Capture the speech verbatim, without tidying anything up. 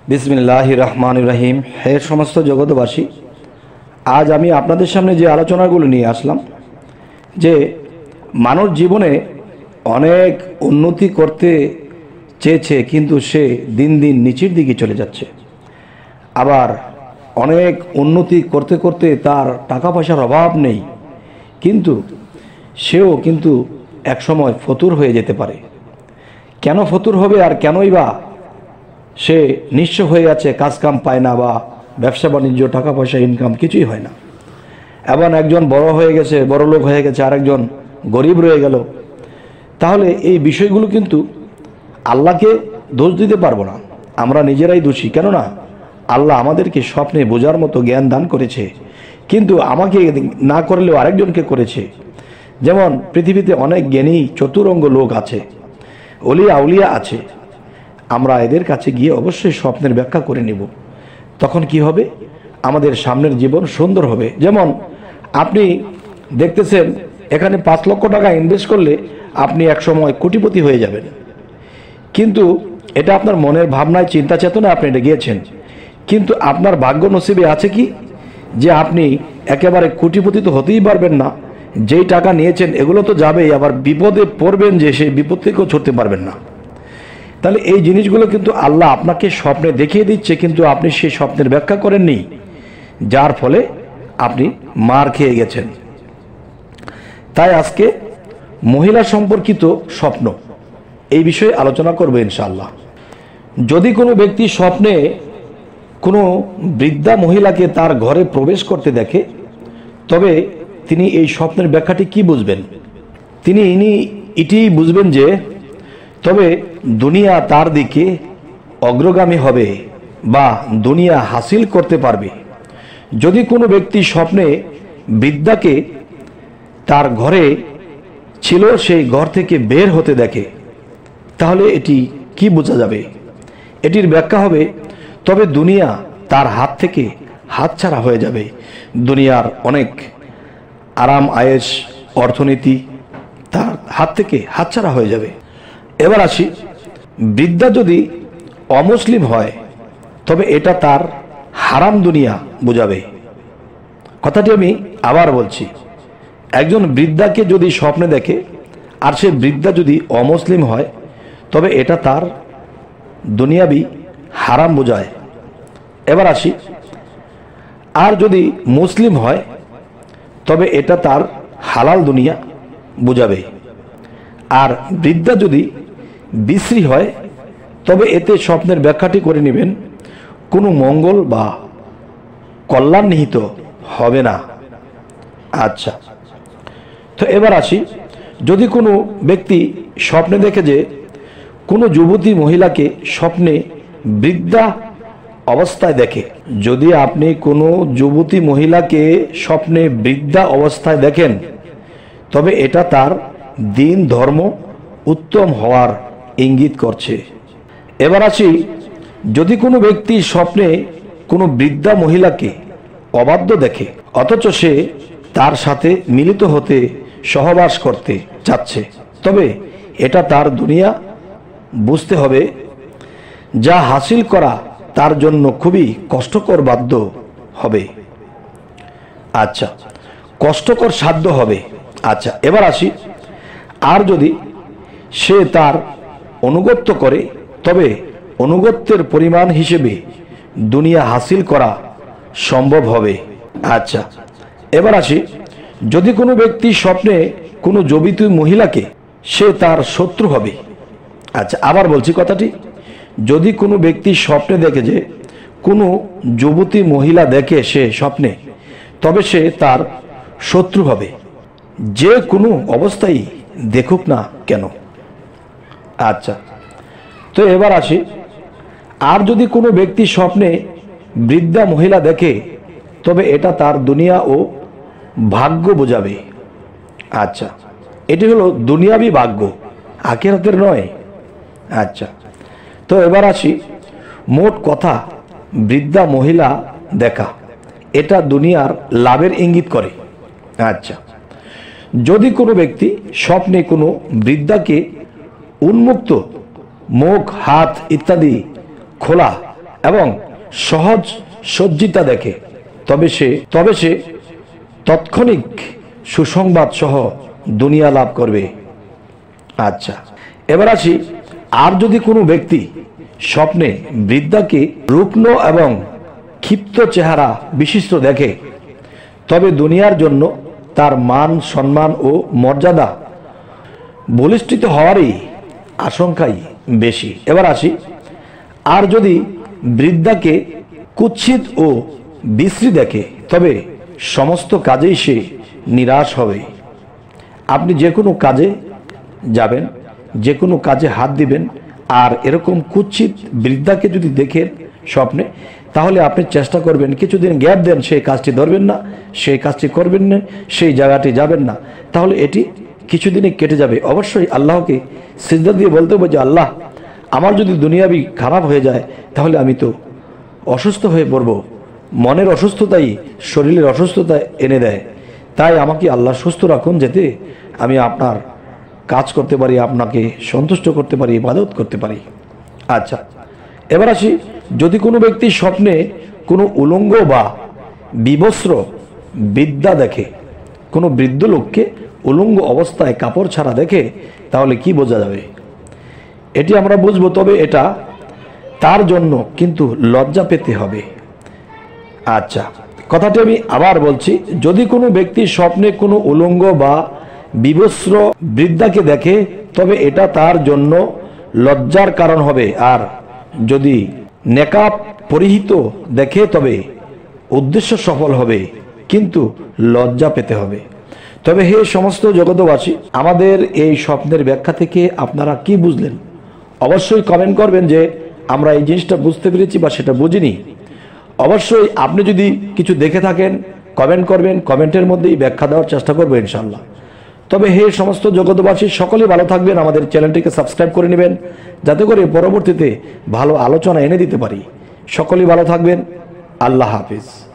বিসমিল্লাহির রহমানির রহিম। হে সমস্ত জগৎবাসী, আজ আমি আপনাদের সামনে যে আলোচনাগুলো নিয়ে আসলাম যে মানব জীবনে অনেক উন্নতি করতে চেয়েছে, কিন্তু সে দিন দিন নিচের দিকে চলে যাচ্ছে। আবার অনেক উন্নতি করতে করতে তার টাকা পয়সার অভাব নেই, কিন্তু সেও কিন্তু একসময় ফতুর হয়ে যেতে পারে। কেন ফতুর হবে আর কেনই বা সে নিঃস্ব হয়ে যাচ্ছে, কাজকাম পায় না, বা ব্যবসা বাণিজ্য টাকা পয়সা ইনকাম কিছুই হয় না। এবং একজন বড় হয়ে গেছে, বড় লোক হয়ে গেছে, আরেকজন গরিব রয়ে গেল। তাহলে এই বিষয়গুলো কিন্তু আল্লাহকে দোষ দিতে পারবো না, আমরা নিজেরাই দোষী। কেননা আল্লাহ আমাদেরকে স্বপ্নে বোঝার মতো জ্ঞান দান করেছে, কিন্তু আমাকে না করলেও আরেকজনকে করেছে। যেমন পৃথিবীতে অনেক জ্ঞানী চতুরঙ্গ লোক আছে, অলিয়া আউলিয়া আছে, আমরা এদের কাছে গিয়ে অবশ্যই স্বপ্নের ব্যাখ্যা করে নিব। তখন কি হবে? আমাদের সামনের জীবন সুন্দর হবে। যেমন আপনি দেখতেছেন এখানে পাঁচ লক্ষ টাকা ইনভেস্ট করলে আপনি একসময় কোটিপতি হয়ে যাবেন, কিন্তু এটা আপনার মনের ভাবনায়, চিন্তা চেতনায় আপনি এটা গিয়েছেন, কিন্তু আপনার ভাগ্য নসিবে আছে কি যে আপনি একেবারে কোটিপতি তো হতেই পারবেন না। যেই টাকা নিয়েছেন এগুলো তো যাবেই, আবার বিপদে পড়বেন যে সেই বিপদ থেকেও ছুটতে পারবেন না। তাহলে এই জিনিসগুলো কিন্তু আল্লাহ আপনাকে স্বপ্নে দেখিয়ে দিচ্ছে, কিন্তু আপনি সেই স্বপ্নের ব্যাখ্যা করেননি, যার ফলে আপনি মার খেয়ে গেছেন। তাই আজকে মহিলা সম্পর্কিত স্বপ্ন এই বিষয়ে আলোচনা করব ইনশাআল্লাহ। যদি কোনো ব্যক্তি স্বপ্নে কোনো বৃদ্ধা মহিলাকে তার ঘরে প্রবেশ করতে দেখে, তবে তিনি এই স্বপ্নের ব্যাখ্যাটি কি বুঝবেন? তিনি ইনি এটি বুঝবেন যে তবে দুনিয়া তার দিকে অগ্রগামী হবে বা দুনিয়া হাসিল করতে পারবে। যদি কোনো ব্যক্তি স্বপ্নে বৃদ্ধাকে তার ঘরে ছিল সেই ঘর থেকে বের হতে দেখে, তাহলে এটি কি বোঝা যাবে? এটির ব্যাখ্যা হবে তবে দুনিয়া তার হাত থেকে হাতছাড়া হয়ে যাবে, দুনিয়ার অনেক আরাম আয়েশ অর্থনীতি তার হাত থেকে হাতছাড়া হয়ে যাবে। এবার আসি, বৃদ্ধা যদি অমুসলিম হয় তবে এটা তার হারাম দুনিয়া বোঝাবে। কথাটি আমি আবার বলছি, একজন বৃদ্ধাকে যদি স্বপ্নে দেখে আর সে বৃদ্ধা যদি অমুসলিম হয় তবে এটা তার দুনিয়াবি হারাম বোঝায়। এবার আসি, আর যদি মুসলিম হয় তবে এটা তার হালাল দুনিয়া বোঝাবে। আর বৃদ্ধা যদি বিশ্রী হয় তবে এতে স্বপ্নের ব্যাখ্যাটি করে নেবেন কোনো মঙ্গল বা কল্যাণ নিহিত হবে না। আচ্ছা, তো এবার আসি, যদি কোনো ব্যক্তি স্বপ্নে দেখে যে কোনো যুবতী মহিলাকে স্বপ্নে বৃদ্ধা অবস্থায় দেখে, যদি আপনি কোনো যুবতী মহিলাকে স্বপ্নে বৃদ্ধা অবস্থায় দেখেন তবে এটা তার দিন ধর্ম উত্তম হওয়ার ইঙ্গিত করছে। এবার আসি, যদি কোনো ব্যক্তি স্বপ্নে কোনো বৃদ্ধা মহিলাকে অবাধ্য দেখে অথচ সে তার সাথে মিলিত হতে সহবাস করতে চাচ্ছে, তবে এটা তার দুনিয়া বুঝতে হবে, যা হাসিল করা তার জন্য খুবই কষ্টকর বাধ্য হবে। আচ্ছা, কষ্টকর সাধ্য হবে। আচ্ছা, এবার আসি, আর যদি সে তার অনুগত্য করে তবে অনুগত্যের পরিমাণ হিসেবে দুনিয়া হাসিল করা সম্ভব হবে। আচ্ছা, এবার আসি, যদি কোনো ব্যক্তি স্বপ্নে কোনো যুবতী মহিলাকে সে তার শত্রু হবে। আচ্ছা, আবার বলছি কথাটি, যদি কোনো ব্যক্তি স্বপ্নে দেখে যে কোনো যুবতী মহিলা দেখে সে স্বপ্নে, তবে সে তার শত্রু হবে, যে কোনো অবস্থায় দেখুক না কেন। আচ্ছা, তো এবার আসি, আর যদি কোনো ব্যক্তি স্বপ্নে বৃদ্ধা মহিলা দেখে তবে এটা তার দুনিয়া ও ভাগ্য বোঝাবে। আচ্ছা, এটি হলো দুনিয়াবি ভাগ্য, আখিরাতের নয়। আচ্ছা, তো এবার আসি, মোট কথা বৃদ্ধা মহিলা দেখা এটা দুনিয়ার লাভের ইঙ্গিত করে। আচ্ছা, যদি কোনো ব্যক্তি স্বপ্নে কোনো বৃদ্ধাকে উন্মুক্ত মুখ হাত ইত্যাদি খোলা এবং সহজ সজ্জিতা দেখে তবে সে তবে সে তৎক্ষণিক সুসংবাদ সহ দুনিয়া লাভ করবে। আচ্ছা, এবার আসি, আর যদি কোনো ব্যক্তি স্বপ্নে বৃদ্ধাকে রুগ্ন এবং ক্ষিপ্ত চেহারা বিশিষ্ট দেখে তবে দুনিয়ার জন্য তার মান সম্মান ও মর্যাদা বলিষ্ঠিত হওয়ারই আশঙ্কাই বেশি। এবার আসি, আর যদি বৃদ্ধাকে কুৎসিত ও বিশ্রী দেখে তবে সমস্ত কাজেই সে নিরাশ হবে। আপনি যে কোনো কাজে যাবেন, যে কোনো কাজে হাত দিবেন, আর এরকম কুৎসিত বৃদ্ধাকে যদি দেখেন স্বপ্নে, তাহলে আপনি চেষ্টা করবেন কিছুদিন গ্যাপ দেন, সেই কাজটি ধরবেন না, সেই কাজটি করবেন না, সেই জায়গাটি যাবেন না, তাহলে এটি কিছুদিনে কেটে যাবে। অবশ্যই আল্লাহকে সিজদা দিয়ে বলতে হবে যে আল্লাহ, আমার যদি দুনিয়াবি খারাপ হয়ে যায় তাহলে আমি তো অসুস্থ হয়ে পড়ব। মনের অসুস্থতাই শরীরের অসুস্থতা এনে দেয়, তাই আমাকে আল্লাহ সুস্থ রাখুন যাতে আমি আপনার কাজ করতে পারি, আপনাকে সন্তুষ্ট করতে পারি, ইবাদত করতে পারি। আচ্ছা, এবার আসি, যদি কোনো ব্যক্তি স্বপ্নে কোনো উলঙ্গ বা বিবস্ত্র বৃদ্ধা দেখে, কোনো বৃদ্ধ লোককে উলঙ্গ অবস্থায় কাপড় ছাড়া দেখে, তাহলে কি বোঝা যাবে? এটি আমরা বুঝবো, তবে এটা তার জন্য কিন্তু লজ্জা পেতে হবে। আচ্ছা, কথাটি আমি আবার বলছি, যদি কোনো ব্যক্তি স্বপ্নে কোনো উলঙ্গ বা বিবস্ত্র বৃদ্ধাকে দেখে তবে এটা তার জন্য লজ্জার কারণ হবে, আর যদি নেকাব পরিহিত দেখে তবে উদ্দেশ্য সফল হবে, কিন্তু লজ্জা পেতে হবে। তবে হে সমস্ত জগতবাসী, আমাদের এই স্বপ্নের ব্যাখ্যা থেকে আপনারা কি বুঝলেন? অবশ্যই কমেন্ট করবেন যে আমরা এই জিনিসটা বুঝতে পেরেছি বা সেটা বুঝিনি। অবশ্যই আপনি যদি কিছু দেখে থাকেন কমেন্ট করবেন, কমেন্টের মধ্যেই ব্যাখ্যা দেওয়ার চেষ্টা করবো ইনশাল্লাহ। তবে হে সমস্ত জগতবাসী, সকলেই ভালো থাকবেন, আমাদের চ্যানেলটিকে সাবস্ক্রাইব করে নেবেন যাতে করে পরবর্তীতে ভালো আলোচনা এনে দিতে পারি। সকলেই ভালো থাকবেন, আল্লাহ হাফিজ।